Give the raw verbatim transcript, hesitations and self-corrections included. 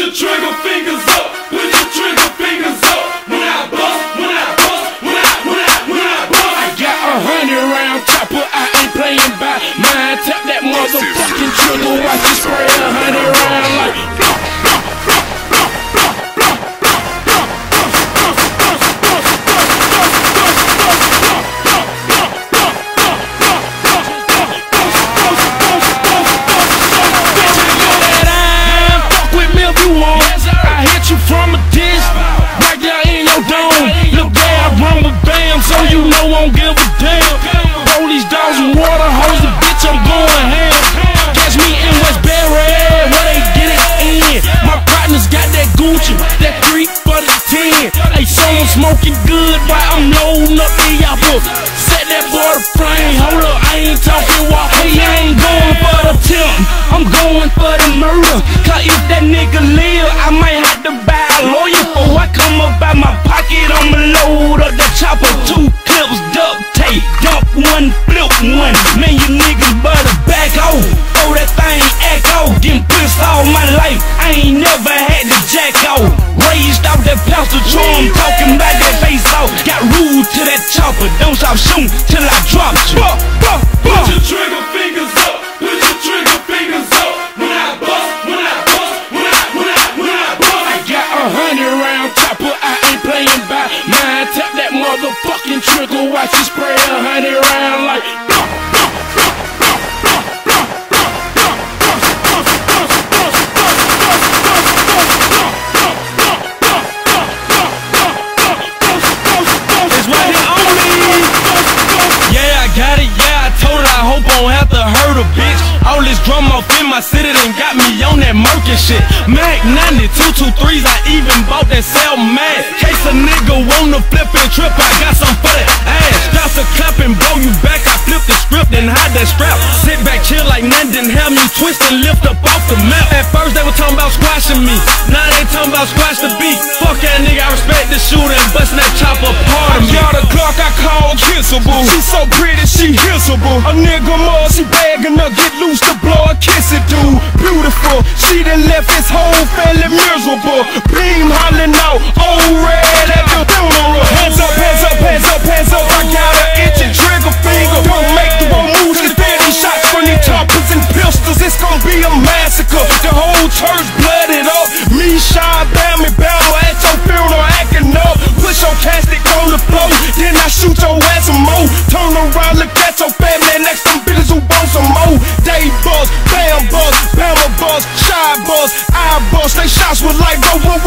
your trigger fingers up. Put your trigger fingers up. When I bust, when I bust, when I, when I, when I bust. I got a hundred round chopper, I ain't playing by mine. Tap that motherfucking trigger, watch it spray a hundred round like. From a dish, right there in your dome. Look there, I run with bam, so you know I won't give a damn. Roll these dogs and water hose, the bitch, I'm going ham. Catch me in Westbury, where they get it in. My partners got that Gucci, that three for the ten. Hey, someone smoking good while I'm loading up the apple. Set that boy to flame, hold up, I ain't talking walk. Hey, I ain't going for the tip, I'm going for the murder. Cause if that nigga live, I might have to buy a lawyer. Before I come up out my pocket, I'ma load up the chopper. Two clips, duct tape, dump one, flip one. Man, you niggas better back off, throw that thing echo. Getting pissed all my life, I ain't never had to jack off. Raised off that pastor tree, I'm talking about that face off. Got rude to that chopper, don't stop shooting till I drop you. Put your trigger fingers up. Put your trigger fingers up. When I bust, when I bust, when I, when I, when I bust. I got a hundred round chopper, I ain't playing by mine. Tap that motherfucking trigger, watch it spray a hundred round like. All this drum off in my city done got me on that murky shit. Mac ninety, two two threes, I even bought that cell mad. Case a nigga wanna flip and trip, I got some for that ass. Drops a clap and blow you back, I flip the script and hide that strap. Sit back, chill like nothing didn't have me twist and lift up off the map. At first they were talking about squashing me, now they talking about squash the beat. Fuck that nigga, I respect the shooter and bustin' that chopper part of me. Got a Glock I call kissable. She so pretty, she hissable. A nigga more, she bagging her, get loose to blow a kiss it, dude. Beautiful, she done left his whole family miserable. Beam hollering out, old red at the funeral. Hands up, hands up, hands up, hands up. I got an itchy trigger finger. Don't make the wrong moves, cause these shots from these choppers and pistols. It's gonna be a massacre. The whole church blooded up. Me, Shy, Bammy, Bama at your funeral acting up. Put your casket on the floor, then I shoot your ass some more. Turn around, look at your family next to them bitches who want some more. They buzz, Bam buzz, Bama buzz, Shy buzz, I buzz. They shots with like, bro,